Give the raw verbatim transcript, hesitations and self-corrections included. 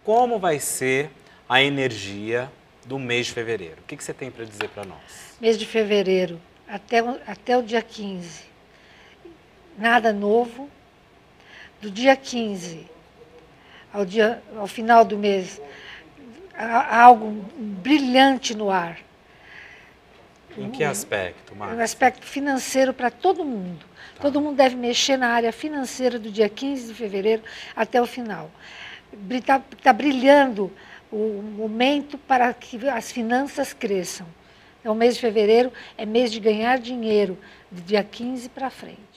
como vai ser a energia do mês de fevereiro. O que, que você tem para dizer para nós? Mês de fevereiro, até, o- até o dia quinze, nada novo. Do dia quinze ao, dia, ao final do mês, há há algo brilhante no ar. Em que aspecto, Um Márcia? aspecto financeiro para todo mundo. Tá. Todo mundo deve mexer na área financeira do dia quinze de fevereiro até o final. Está tá brilhando o momento para que as finanças cresçam. Então, o mês de fevereiro é mês de ganhar dinheiro, do dia quinze para frente.